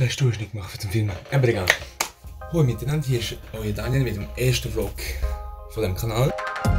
hast du nicht gemacht für den Film. Aber egal. Hallo miteinander, hier ist euer Daniel mit dem ersten Vlog von diesem Kanal.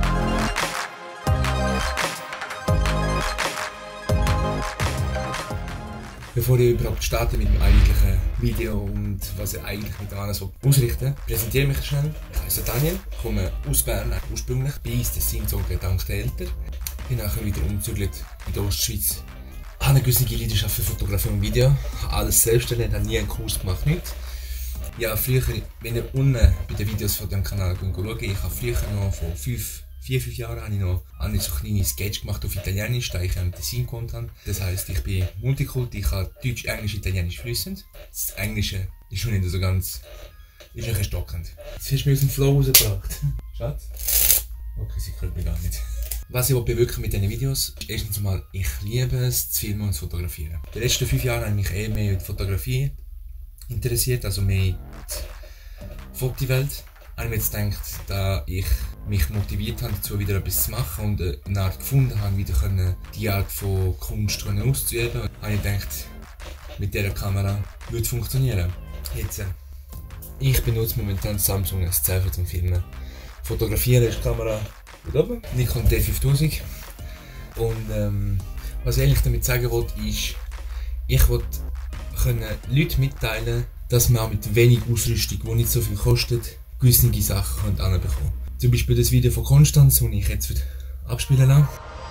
Bevor ich überhaupt starte mit dem eigentlichen Video und was ich eigentlich miteinander so ausrichten, präsentiere mich schnell. Ich heiße Daniel, komme aus Bern ursprünglich, bin ins Tessin gezogen dank der Eltern. Bin nachher wieder umgezügelt in die Ostschweiz. Ich habe eine gewisse Leidenschaft für Fotografie und Video. Habe alles selbst gelernt, habe nie einen Kurs gemacht, nichts. Ja, früher, wenn ihr unten bei den Videos von diesem Kanal schaut, ich habe früher noch vor 4-5 Jahren habe ich noch so kleine Sketch gemacht auf Italienisch, da ich im Tessin gewohnt habe. Das heisst, ich bin Multikulti, ich habe Deutsch, Englisch, Italienisch fließend. Das Englische ist schon nicht so ganz, ist ein bisschen stockend. Jetzt hast du mich aus dem Flow rausgebracht. Schatz? Okay, sie können mich gar nicht. Was ich bewirken mit diesen Videos, ist erstens mal, ich liebe es zu filmen und zu fotografieren. Die letzten 5 Jahre habe ich mich eher mehr in die Fotografie interessiert, also mehr in die Fotowelt. Ich habe mir jetzt gedacht, da ich mich motiviert habe, dazu wieder etwas zu machen und eine Art gefunden habe, wieder die Art von Kunst auszuüben, habe ich gedacht, mit dieser Kamera würde es funktionieren. Jetzt, ich benutze momentan Samsung S10 zum Filmen. Fotografieren ist die Kamera gut oben, Nikon D5000. Und was ich eigentlich damit sagen wollte, ist, ich wollte Leuten mitteilen, dass man auch mit wenig Ausrüstung, die nicht so viel kostet, gewisse Sachen anbekommen können. Zum Beispiel das Video von Konstanz, das ich jetzt abspielen lasse.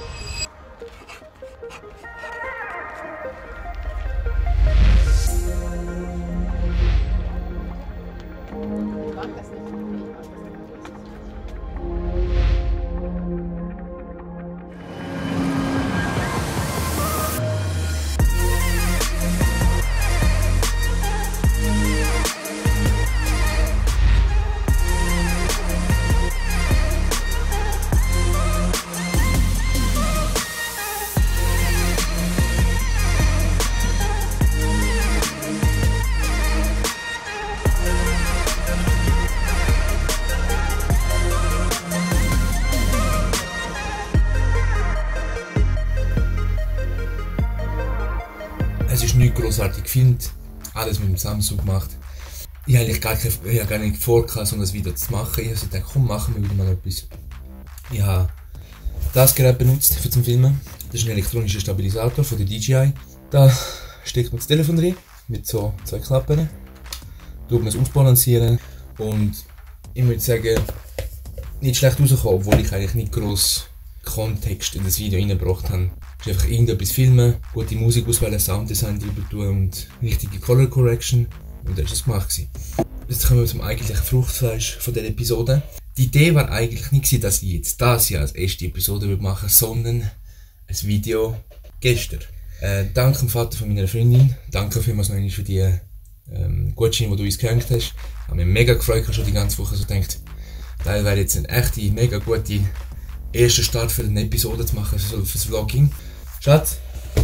Es ist nicht grossartig gefilmt, alles mit dem Samsung gemacht. Ich habe eigentlich gar nicht vor, so ein Video zu machen. Ich habe gedacht, komm, machen wir wieder mal etwas. Ich habe das Gerät benutzt für zum Filmen. Das ist ein elektronischer Stabilisator von der DJI. Da steckt man das Telefon drin, mit so 2 Klappen. Tut man es ausbalancieren und ich würde sagen, nicht schlecht rausgekommen, obwohl ich eigentlich nicht gross Kontext in das Video reingebracht habe. Es ist einfach irgendetwas filmen, gute Musik auswählen, Sounddesign drüber tun und richtige Color Correction. Und dann war das gemacht. Jetzt kommen wir zum eigentlichen Fruchtfleisch von dieser Episode. Die Idee war eigentlich nicht, dass ich jetzt das Jahr als erste Episode machen würde, sondern ein Video gestern. Dank dem Vater von meiner Freundin, danke vielmals noch einmal für die Gutscheine, die du uns geschenkt hast. Ich habe mich mega gefreut, ich habe schon die ganze Woche so gedacht, das wäre jetzt eine echte, mega gute erster Start für eine Episode zu machen, für das Vlogging. Schatz,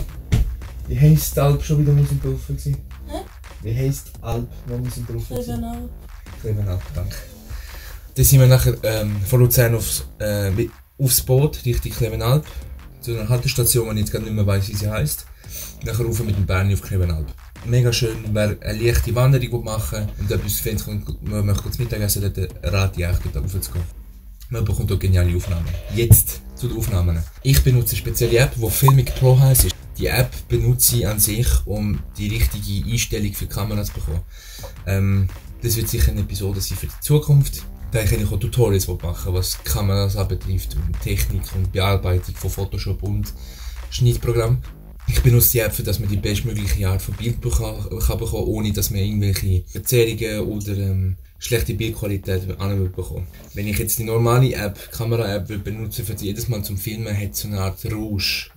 wie heisst die Alp schon wieder, wo wir drauf waren? Wie heisst die Alp, wo wir drauf waren? Klevenalp. Klevenalp, danke. Dann sind wir nachher von Luzern aufs Boot, Richtung Klevenalp, zu einer Haltestation, die ich jetzt gar nicht mehr weiss, wie sie heisst. Nachher rauf mit dem Berni auf Klevenalp. Mega schön, wer eine leichte Wanderung machen und etwas findet, man möchte kurz Mittagessen, dann rate ich euch, dort raufzugehen. Man bekommt dort geniale Aufnahmen. Jetzt zu den Aufnahmen. Ich benutze eine spezielle App, die Filmic Pro heisst. Die App benutze ich an sich, um die richtige Einstellung für die Kamera zu bekommen. Das wird sicher eine Episode sein für die Zukunft. Da ich auch Tutorials machen, was Kameras anbetrifft und Technik und Bearbeitung von Photoshop und Schnittprogramm. Ich benutze die App, für dass man die bestmögliche Art von Bild bekommen kann, ohne dass man irgendwelche Verzerrungen oder schlechte Bildqualität bekommen. Wenn ich jetzt die normale App, Kamera-App benutze für jedes Mal zum Filmen, hat es so eine Art Rausch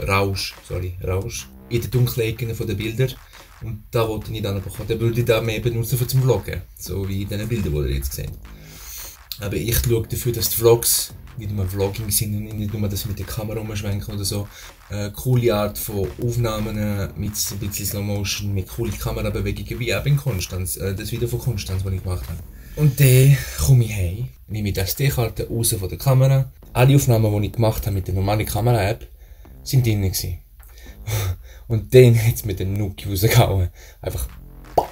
in den dunklen Ecken der Bilder. Und da wollte ich nicht anbekommen. Dann würde ich da mehr benutzen für zum Vloggen. So wie in diesen Bildern, die ihr jetzt seht. Aber ich schaue dafür, dass die Vlogs nicht nur Vlogging sind und nicht nur, dass wir mit der Kamera umschwenken oder so. Coole Art von Aufnahmen mit ein bisschen Slow Motion, mit coolen Kamerabewegungen, wie eben in Konstanz, das Video von Konstanz, das ich gemacht habe. Und dann komme ich heim, nehme die SD-Karte raus von der Kamera. Alle Aufnahmen, die ich gemacht habe mit der normalen Kamera-App, sind drin gewesen. Und dann hat es mir den Nuki rausgehauen. Einfach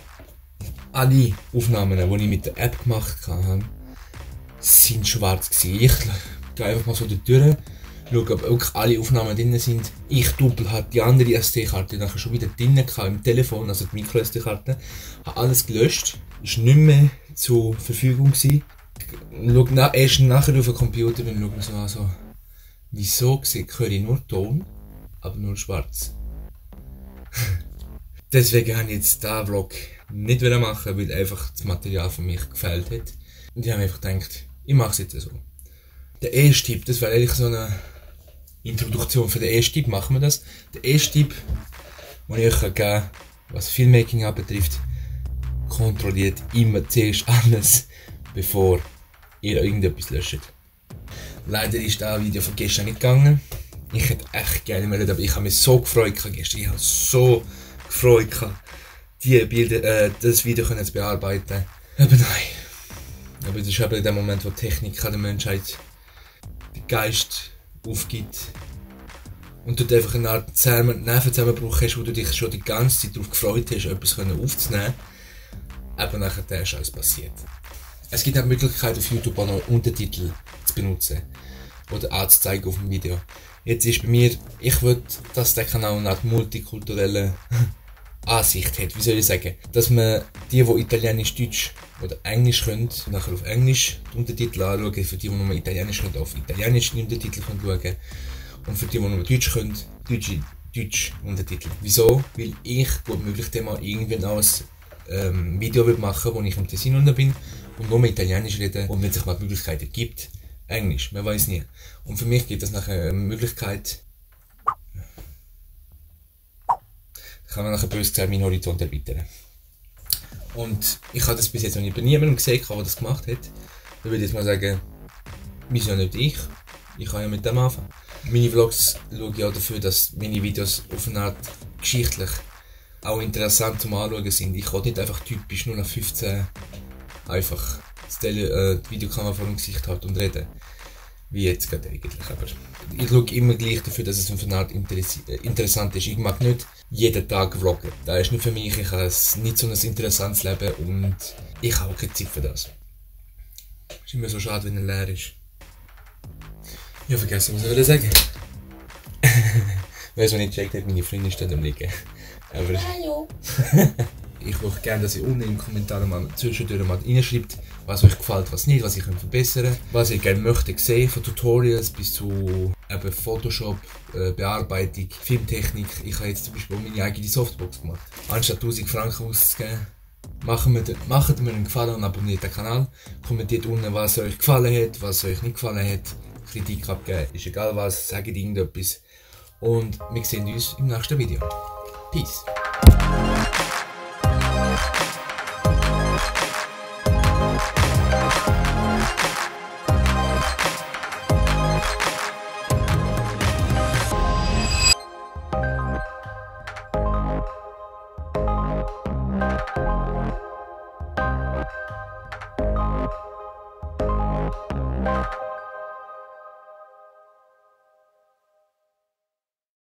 Alle Aufnahmen, die ich mit der App gemacht habe, sind schwarz gewesen. Ich gehe einfach mal so da durch, schaue, ob wirklich alle Aufnahmen drin sind. Ich doppel halt die andere SD-Karte nachher schon wieder drin im Telefon, also die Micro-SD-Karte. Habe alles gelöscht, ist nicht mehr zur Verfügung gewesen. Schaue erst nachher auf den Computer und schaue mir so an, so, wieso höre ich nur Ton, aber nur schwarz. Deswegen habe ich jetzt diesen Vlog nicht machen, weil einfach das Material für mich gefällt hat. Und ich habe mir einfach gedacht, ich mache es jetzt so. Der erste Tipp, das wäre eigentlich so eine Introduktion für den ersten Tipp, machen wir das. Der erste Tipp, den ich euch geben kann, was Filmmaking anbetrifft, kontrolliert immer zuerst alles, bevor ihr irgendetwas löscht. Leider ist das Video von gestern nicht gegangen. Ich hätte echt gerne melden, aber ich habe mich so gefreut gestern. Ich habe so gefreut, die Bilder, das Video zu bearbeiten. Aber nein. Aber das ist eben der Moment, wo die Technik der Menschheit den Geist aufgibt. Und du einfach eine Art Nervenzusammenbruch hast, wo du dich schon die ganze Zeit darauf gefreut hast, etwas aufzunehmen. Aber nachher ist alles passiert. Es gibt auch die Möglichkeit, auf YouTube auch noch Untertitel zu benutzen. Oder anzuzeigen auf dem Video. Jetzt ist bei mir, ich will, dass der Kanal eine Art multikulturelle Ansicht hat. Wie soll ich sagen? Dass man die Italienisch, Deutsch oder Englisch können, nachher auf Englisch die Untertitel anschauen. Für die nur Italienisch können, auf Italienisch die Untertitel schauen. Und für die nur Deutsch können, Deutsch Untertitel. Wieso? Weil ich gut möglich mal irgendwann auch ein Video machen will, wo ich im Tessin bin und nur Italienisch rede und wenn sich mal die Möglichkeit ergibt, Englisch, man weiß nie. Und für mich gibt es nachher eine Möglichkeit, kann man nachher böse gesagt meinen Horizont erweitern. Und ich habe das bis jetzt noch nicht bei niemandem gesehen, der das gemacht hat. Da würde ich jetzt mal sagen, wieso nicht ich? Ich kann ja mit dem anfangen. Meine Vlogs schaue ich auch dafür, dass meine Videos auf eine Art geschichtlich auch interessant zum Anschauen sind. Ich kann nicht einfach typisch nur nach 15 einfach die Videokamera vor dem Gesicht halt und reden. Wie jetzt gerade eigentlich. Aber ich schaue immer gleich dafür, dass es auf eine Art interessant ist. Ich mag nicht jeden Tag vloggen. Das ist nicht für mich. Ich habe nicht so ein interessantes Leben und ich habe auch keine Zeit für das. Ist immer so schade, wenn er leer ist. Ich habe vergessen, was ich sagen. Wer es nicht gecheckt hat, meine Freundin steht am Liegen. Aber hallo. Ich möchte gerne, dass ihr unten in den Kommentaren mal zwischendurch mal reinschreibt, was euch gefällt, was nicht, was ich verbessern kann, was ihr gerne möchtet sehen, von Tutorials bis zu eben Photoshop, Bearbeitung, Filmtechnik. Ich habe jetzt zum Beispiel meine eigene Softbox gemacht. Anstatt 1000 Franken auszugeben, macht mir einen Gefallen und abonniert den Kanal. Kommentiert unten, was euch gefallen hat, was euch nicht gefallen hat. Kritik abgeben, ist egal was, sagt irgendetwas. Und wir sehen uns im nächsten Video. Peace.